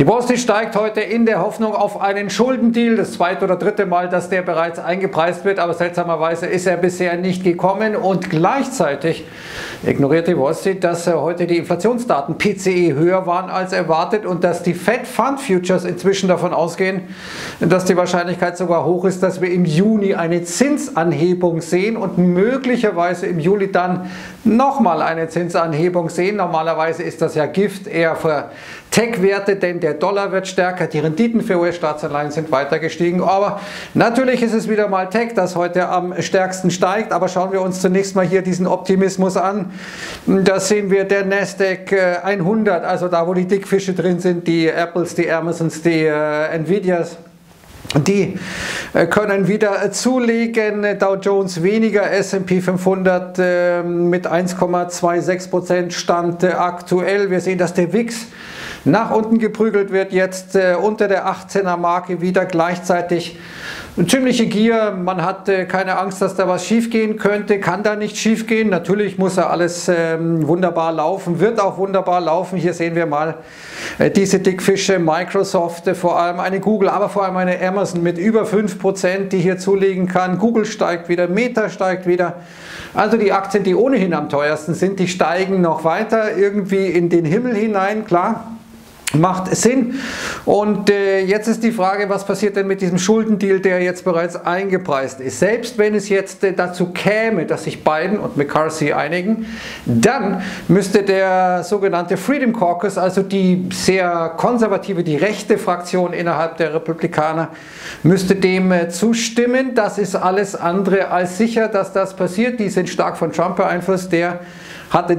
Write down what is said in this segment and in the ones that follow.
Die Wall Street steigt heute in der Hoffnung auf einen Schuldendeal, das zweite oder dritte Mal, dass der bereits eingepreist wird, aber seltsamerweise ist er bisher nicht gekommen und gleichzeitig ignoriert die Wall Street, dass heute die Inflationsdaten PCE höher waren als erwartet und dass die Fed Fund Futures inzwischen davon ausgehen, dass die Wahrscheinlichkeit sogar hoch ist, dass wir im Juni eine Zinsanhebung sehen und möglicherweise im Juli dann nochmal eine Zinsanhebung sehen. Normalerweise ist das ja Gift eher für Tech-Werte, denn der Dollar wird stärker, die Renditen für US-Staatsanleihen sind weiter gestiegen, aber natürlich ist es wieder mal Tech, das heute am stärksten steigt, aber schauen wir uns zunächst mal hier diesen Optimismus an. Da sehen wir der Nasdaq 100, also da wo die Dickfische drin sind, die Apples, die Amazons, die Nvidias. Die können wieder zulegen, Dow Jones weniger, S&P 500 mit 1,26% Stand aktuell. Wir sehen, dass der WIX nach unten geprügelt wird, jetzt unter der 18er Marke wieder, gleichzeitig ziemliche Gier, man hat keine Angst, dass da was schief gehen könnte, kann da nicht schief gehen, natürlich muss ja alles wunderbar laufen, wird auch wunderbar laufen. Hier sehen wir mal diese Dickfische, Microsoft, vor allem eine Google, aber vor allem eine Amazon mit über 5%, die hier zulegen kann. Google steigt wieder, Meta steigt wieder. Also die Aktien, die ohnehin am teuersten sind, die steigen noch weiter irgendwie in den Himmel hinein, klar. Macht Sinn. Und jetzt ist die Frage, was passiert denn mit diesem Schuldendeal, der jetzt bereits eingepreist ist. Selbst wenn es jetzt dazu käme, dass sich Biden und McCarthy einigen, dann müsste der sogenannte Freedom Caucus, also die sehr konservative, die rechte Fraktion innerhalb der Republikaner, müsste dem zustimmen. Das ist alles andere als sicher, dass das passiert. Die sind stark von Trump beeinflusst. Der hatte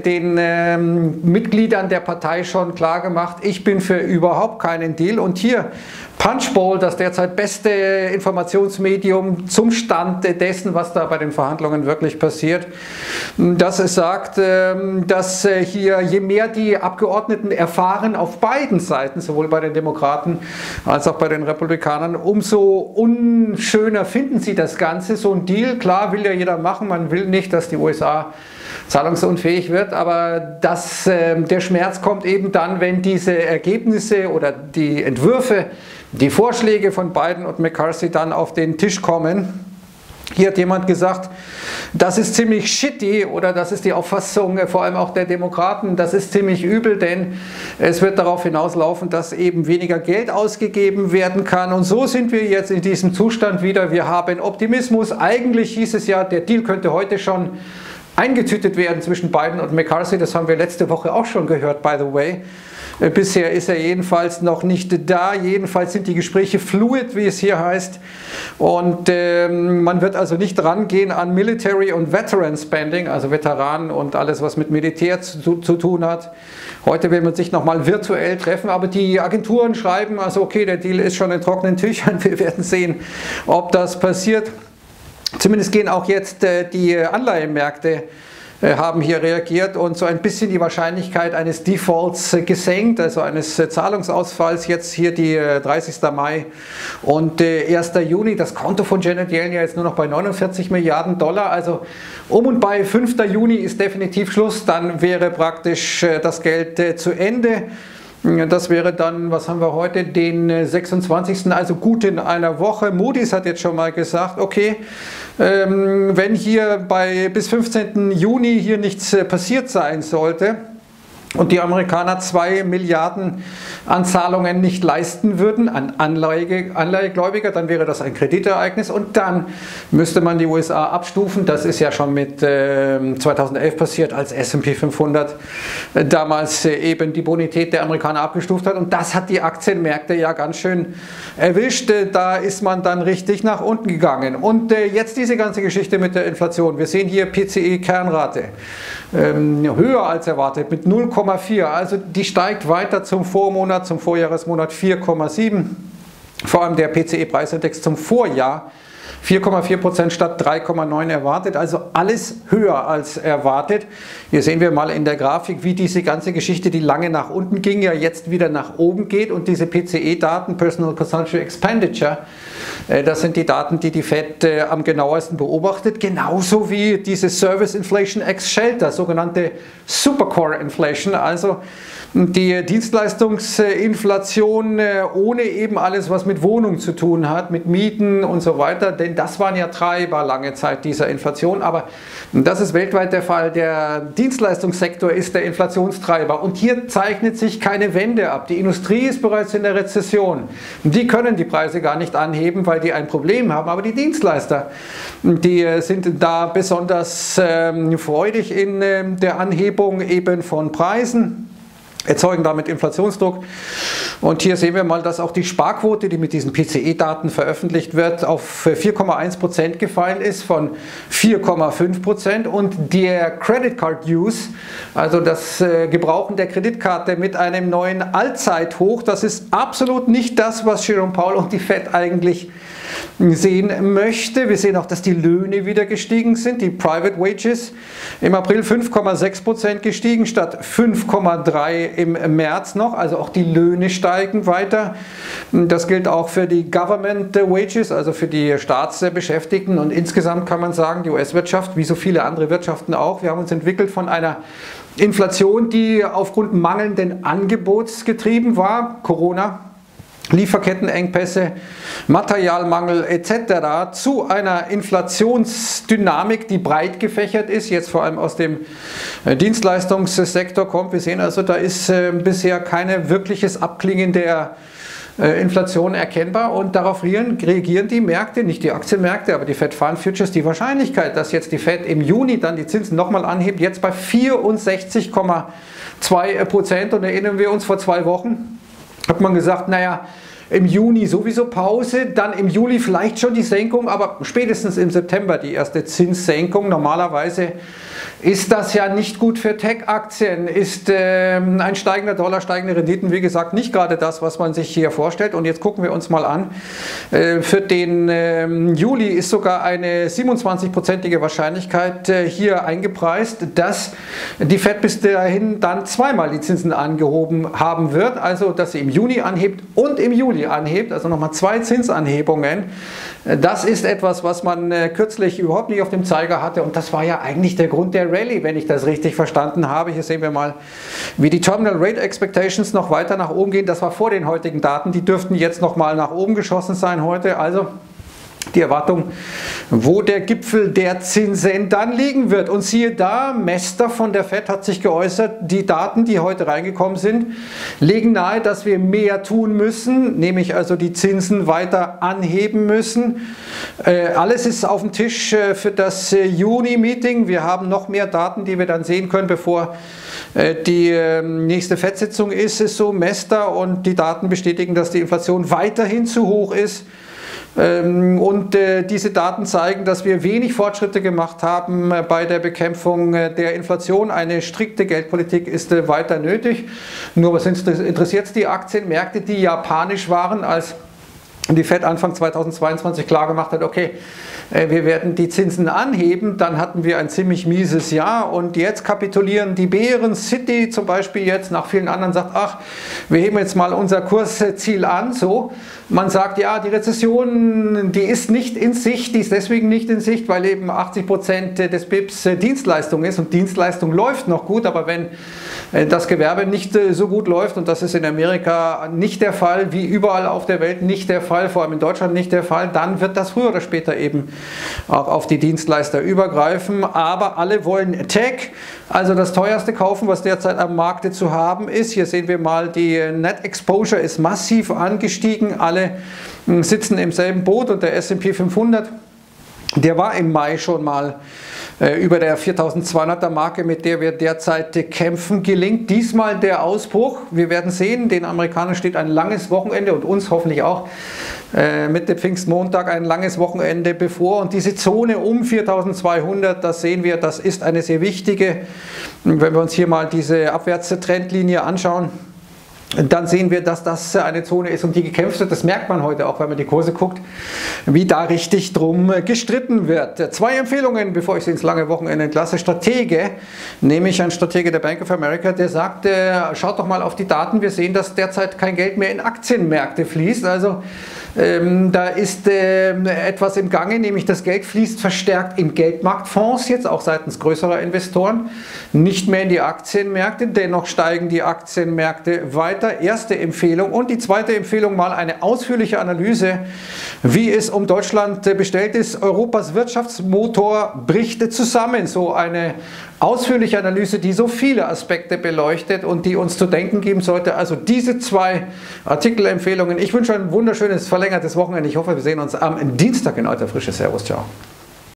den Mitgliedern der Partei schon klar gemacht, ich bin für überhaupt keinen Deal. Und hier Punchbowl, das derzeit beste Informationsmedium zum Stand dessen, was da bei den Verhandlungen wirklich passiert, dass es sagt, dass hier je mehr die Abgeordneten erfahren auf beiden Seiten, sowohl bei den Demokraten als auch bei den Republikanern, umso unschöner finden sie das Ganze. So ein Deal, klar, will ja jeder machen, man will nicht, dass die USA zahlungsunfähig wird, aber der Schmerz kommt eben dann, wenn diese Ergebnisse oder die Entwürfe, die Vorschläge von Biden und McCarthy dann auf den Tisch kommen. Hier hat jemand gesagt, das ist ziemlich shitty, oder das ist die Auffassung vor allem auch der Demokraten, das ist ziemlich übel, denn es wird darauf hinauslaufen, dass eben weniger Geld ausgegeben werden kann. Und so sind wir jetzt in diesem Zustand wieder. Wir haben Optimismus. Eigentlich hieß es ja, der Deal könnte heute schon eingetütet werden zwischen Biden und McCarthy. Das haben wir letzte Woche auch schon gehört, by the way. Bisher ist er jedenfalls noch nicht da. Jedenfalls sind die Gespräche fluid, wie es hier heißt. Und man wird also nicht rangehen an Military und Veteran Spending, also Veteranen und alles, was mit Militär zu tun hat. Heute will man sich nochmal virtuell treffen, aber die Agenturen schreiben, also okay, der Deal ist schon in trockenen Tüchern. Wir werden sehen, ob das passiert. Zumindest gehen auch jetzt die Anleihenmärkte haben hier reagiert und so ein bisschen die Wahrscheinlichkeit eines Defaults gesenkt, also eines Zahlungsausfalls. Jetzt hier die 30. Mai und 1. Juni. Das Konto von Janet Yellen ja jetzt nur noch bei 49 Milliarden Dollar. Also um und bei 5. Juni ist definitiv Schluss. Dann wäre praktisch das Geld zu Ende. Das wäre dann, was haben wir heute, den 26., also gut in einer Woche. Moody's hat jetzt schon mal gesagt, okay, wenn hier bis 15. Juni hier nichts passiert sein sollte und die Amerikaner 2 Milliarden an Zahlungen nicht leisten würden, an Anleihegläubiger, dann wäre das ein Kreditereignis und dann müsste man die USA abstufen. Das ist ja schon mit 2011 passiert, als S&P 500 damals eben die Bonität der Amerikaner abgestuft hat und das hat die Aktienmärkte ja ganz schön erwischt. Da ist man dann richtig nach unten gegangen. Und jetzt diese ganze Geschichte mit der Inflation. Wir sehen hier PCE-Kernrate höher als erwartet mit 0,4, also die steigt weiter zum Vormonat, zum Vorjahresmonat 4,7, vor allem der PCE-Preisindex zum Vorjahr 4,4% statt 3,9 erwartet, also alles höher als erwartet. Hier sehen wir mal in der Grafik, wie diese ganze Geschichte, die lange nach unten ging, ja jetzt wieder nach oben geht und diese PCE-Daten, Personal Consumption Expenditure, das sind die Daten, die die Fed am genauesten beobachtet, genauso wie diese Service Inflation ex Shelter, sogenannte Supercore Inflation, also die Dienstleistungsinflation ohne eben alles, was mit Wohnung zu tun hat, mit Mieten und so weiter, denn das waren ja Treiber lange Zeit dieser Inflation, aber das ist weltweit der Fall. Der Dienstleistungssektor ist der Inflationstreiber und hier zeichnet sich keine Wende ab. Die Industrie ist bereits in der Rezession. Die können die Preise gar nicht anheben, weil die ein Problem haben, aber die Dienstleister, die sind da besonders freudig in der Anhebung eben von Preisen, erzeugen damit Inflationsdruck. Und hier sehen wir mal, dass auch die Sparquote, die mit diesen PCE-Daten veröffentlicht wird, auf 4,1% gefallen ist von 4,5%. Und der Credit Card Use, also das Gebrauchen der Kreditkarte mit einem neuen Allzeithoch, das ist absolut nicht das, was Jerome Powell und die Fed eigentlich sehen möchte. Wir sehen auch, dass die Löhne wieder gestiegen sind. Die Private Wages im April 5,6% gestiegen statt 5,3% im März noch. Also auch die Löhne steigen weiter. Das gilt auch für die Government Wages, also für die Staatsbeschäftigten. Und insgesamt kann man sagen, die US-Wirtschaft, wie so viele andere Wirtschaften auch, wir haben uns entwickelt von einer Inflation, die aufgrund mangelnden Angebots getrieben war, Corona, Lieferkettenengpässe, Materialmangel etc. zu einer Inflationsdynamik, die breit gefächert ist, jetzt vor allem aus dem Dienstleistungssektor kommt. Wir sehen also, da ist bisher kein wirkliches Abklingen der Inflation erkennbar und darauf reagieren die Märkte, nicht die Aktienmärkte, aber die Fed Fund Futures. Die Wahrscheinlichkeit, dass jetzt die Fed im Juni dann die Zinsen nochmal anhebt, jetzt bei 64,2%, und erinnern wir uns, vor 2 Wochen hat man gesagt, naja, im Juni sowieso Pause, dann im Juli vielleicht schon die Senkung, aber spätestens im September die erste Zinssenkung. Normalerweise ist das ja nicht gut für Tech-Aktien, ist ein steigender Dollar, steigende Renditen, wie gesagt, nicht gerade das, was man sich hier vorstellt. Und jetzt gucken wir uns mal an, für den Juli ist sogar eine 27%ige Wahrscheinlichkeit hier eingepreist, dass die Fed bis dahin dann zweimal die Zinsen angehoben haben wird, also dass sie im Juni anhebt und im Juli anhebt, also nochmal 2 Zinsanhebungen. Das ist etwas, was man kürzlich überhaupt nicht auf dem Zeiger hatte, und das war ja eigentlich der Grund der Rallye, wenn ich das richtig verstanden habe. Hier sehen wir mal, wie die Terminal Rate Expectations noch weiter nach oben gehen. Das war vor den heutigen Daten, die dürften jetzt nochmal nach oben geschossen sein heute. Also die Erwartung, wo der Gipfel der Zinsen dann liegen wird. Und siehe da, Mester von der Fed hat sich geäußert, die Daten, die heute reingekommen sind, legen nahe, dass wir mehr tun müssen, nämlich also die Zinsen weiter anheben müssen. Alles ist auf dem Tisch für das Juni-Meeting. Wir haben noch mehr Daten, die wir dann sehen können, bevor die nächste Fed-Sitzung ist. Es so, Mester und die Daten bestätigen, dass die Inflation weiterhin zu hoch ist. Und diese Daten zeigen, dass wir wenig Fortschritte gemacht haben bei der Bekämpfung der Inflation. Eine strikte Geldpolitik ist weiter nötig. Nur was interessiert die Aktienmärkte, die ja panisch waren, als die Fed Anfang 2022 klar gemacht hat, okay, wir werden die Zinsen anheben, dann hatten wir ein ziemlich mieses Jahr, und jetzt kapitulieren die Bären. Citi zum Beispiel jetzt nach vielen anderen sagt, ach, wir heben jetzt mal unser Kursziel an. So, man sagt, ja, die Rezession, die ist nicht in Sicht, die ist deswegen nicht in Sicht, weil eben 80% des BIPs Dienstleistung ist, und Dienstleistung läuft noch gut, aber wenn das Gewerbe nicht so gut läuft, und das ist in Amerika nicht der Fall, wie überall auf der Welt nicht der Fall, vor allem in Deutschland nicht der Fall, dann wird das früher oder später eben auch auf die Dienstleister übergreifen. Aber alle wollen Tech, also das teuerste kaufen, was derzeit am Markt zu haben ist. Hier sehen wir mal, die Net Exposure ist massiv angestiegen, alle sitzen im selben Boot, und der S&P 500, der war im Mai schon mal über der 4.200er Marke, mit der wir derzeit kämpfen. Gelingt diesmal der Ausbruch? Wir werden sehen, den Amerikanern steht ein langes Wochenende und uns hoffentlich auch mit dem Pfingstmontag ein langes Wochenende bevor. Und diese Zone um 4.200, das sehen wir, das ist eine sehr wichtige. Wenn wir uns hier mal diese Abwärtstrendlinie anschauen, dann sehen wir, dass das eine Zone ist, um die gekämpft wird. Das merkt man heute auch, wenn man die Kurse guckt, wie da richtig drum gestritten wird. 2 Empfehlungen, bevor ich Sie ins lange Wochenende entlasse. Stratege, nämlich ein Stratege der Bank of America, der sagt, schaut doch mal auf die Daten, wir sehen, dass derzeit kein Geld mehr in Aktienmärkte fließt. Also da ist etwas im Gange, nämlich das Geld fließt verstärkt in Geldmarktfonds, jetzt auch seitens größerer Investoren, nicht mehr in die Aktienmärkte, dennoch steigen die Aktienmärkte weiter. Erste Empfehlung. Und die zweite Empfehlung, mal eine ausführliche Analyse, wie es um Deutschland bestellt ist. Europas Wirtschaftsmotor bricht zusammen. So eine ausführliche Analyse, die so viele Aspekte beleuchtet und die uns zu denken geben sollte. Also diese 2 Artikelempfehlungen. Ich wünsche ein wunderschönes verlängertes Wochenende. Ich hoffe, wir sehen uns am Dienstag in alter Frische. Servus, ciao.